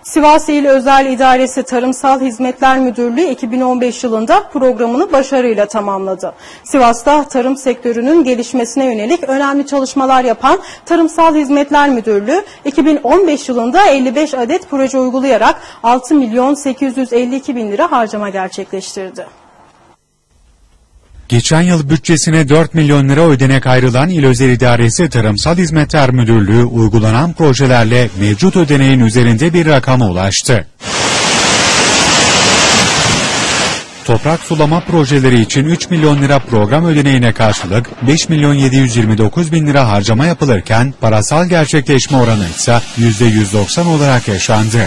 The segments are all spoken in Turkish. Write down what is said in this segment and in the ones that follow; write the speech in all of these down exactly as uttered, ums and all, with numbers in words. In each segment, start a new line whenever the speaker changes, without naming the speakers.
Sivas İl Özel İdaresi Tarımsal Hizmetler Müdürlüğü iki bin on beş yılında programını başarıyla tamamladı. Sivas'ta tarım sektörünün gelişmesine yönelik önemli çalışmalar yapan Tarımsal Hizmetler Müdürlüğü iki bin on beş yılında elli beş adet proje uygulayarak altı milyon sekiz yüz elli iki bin lira harcama gerçekleştirdi.
Geçen yıl bütçesine dört milyon lira ödenek ayrılan İl Özel İdaresi Tarımsal Hizmetler Müdürlüğü uygulanan projelerle mevcut ödeneğin üzerinde bir rakama ulaştı. Toprak sulama projeleri için üç milyon lira program ödeneğine karşılık beş milyon yedi yüz yirmi dokuz bin lira harcama yapılırken parasal gerçekleşme oranı ise yüzde yüz doksan olarak yaşandı.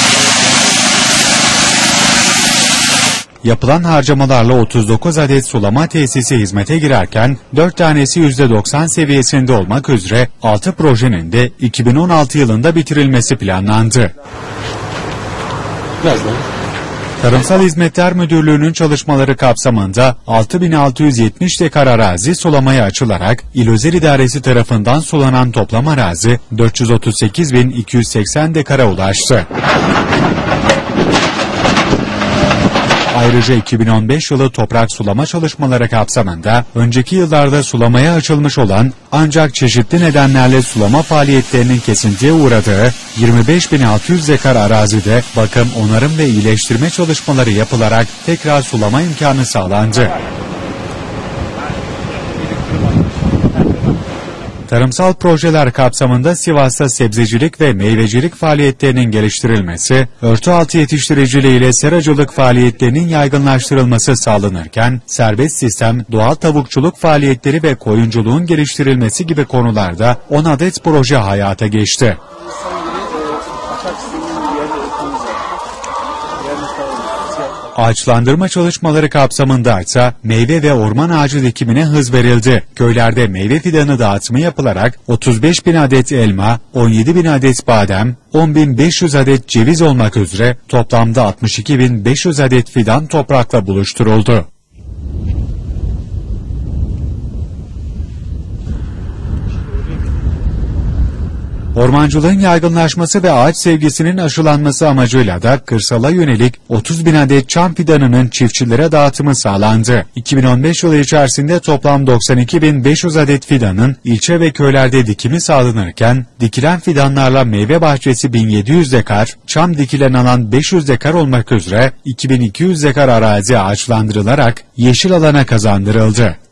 Yapılan harcamalarla otuz dokuz adet sulama tesisi hizmete girerken dört tanesi yüzde doksan seviyesinde olmak üzere altı projenin de iki bin on altı yılında bitirilmesi planlandı.
Biraz daha.
Tarımsal Hizmetler Müdürlüğü'nün çalışmaları kapsamında altı bin altı yüz yetmiş dekar arazi sulamaya açılarak İl Özel İdaresi tarafından sulanan toplam arazi dört yüz otuz sekiz bin iki yüz seksen dekara ulaştı. Ayrıca iki bin on beş yılı toprak sulama çalışmaları kapsamında önceki yıllarda sulamaya açılmış olan ancak çeşitli nedenlerle sulama faaliyetlerinin kesintiye uğradığı yirmi beş bin altı yüz dekar arazide bakım, onarım ve iyileştirme çalışmaları yapılarak tekrar sulama imkanı sağlandı. Tarımsal projeler kapsamında Sivas'ta sebzecilik ve meyvecilik faaliyetlerinin geliştirilmesi, örtü altı yetiştiriciliği ile seracılık faaliyetlerinin yaygınlaştırılması sağlanırken, serbest sistem, doğal tavukçuluk faaliyetleri ve koyunculuğun geliştirilmesi gibi konularda on adet proje hayata geçti. Ağaçlandırma çalışmaları kapsamında ise meyve ve orman ağacı dikimine hız verildi. Köylerde meyve fidanı dağıtımı yapılarak otuz beş bin adet elma, on yedi bin adet badem, on bin beş yüz adet ceviz olmak üzere toplamda altmış iki bin beş yüz adet fidan toprakla buluşturuldu. Ormancılığın yaygınlaşması ve ağaç sevgisinin aşılanması amacıyla da kırsala yönelik otuz bin adet çam fidanının çiftçilere dağıtımı sağlandı. iki bin on beş yılı içerisinde toplam doksan iki bin beş yüz adet fidanın ilçe ve köylerde dikimi sağlanırken, dikilen fidanlarla meyve bahçesi bin yedi yüz dekar, çam dikilen alan beş yüz dekar olmak üzere iki bin iki yüz dekar arazi ağaçlandırılarak yeşil alana kazandırıldı.